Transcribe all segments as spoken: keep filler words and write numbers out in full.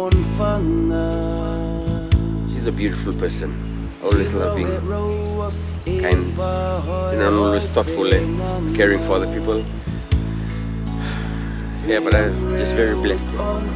She's a beautiful person, always loving, kind, you know, always thoughtful and caring for other people. Yeah, but I was just very blessed.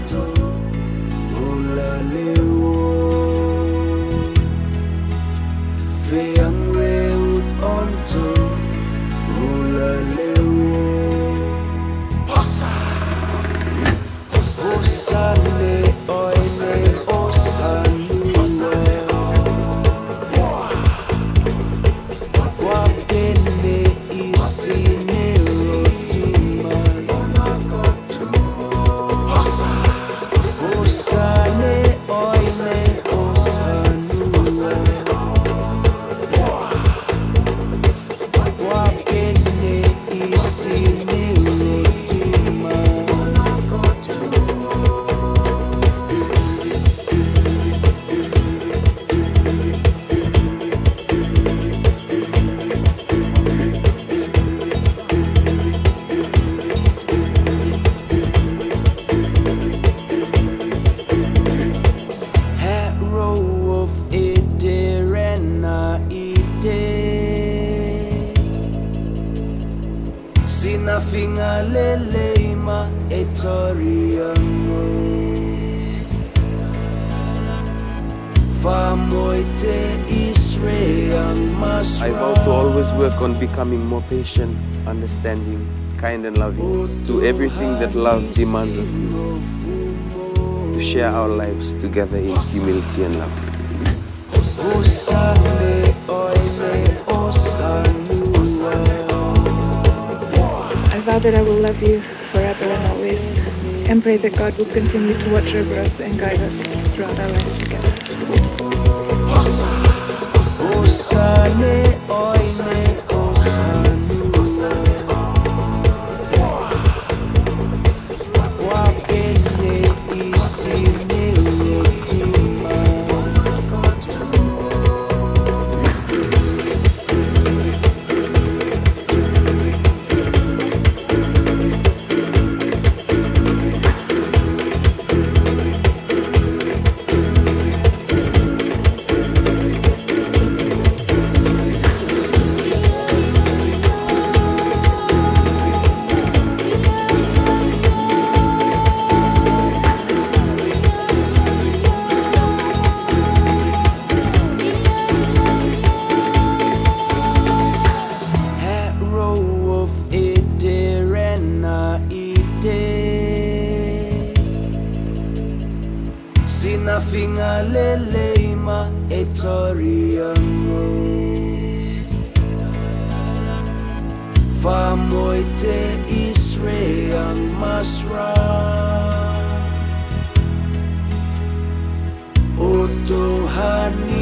Sinafinga leleima etoriango Famoite Israel Masra. I vow to always work on becoming more patient, understanding, kind and loving. Do everything that love demands of me. To share our lives together in humility and love. I vow that I will love you forever and always, and pray that God will continue to watch over us and guide us throughout our lives together. Sinafinga leleima etoriango Famoite Israel Masra Oto Hani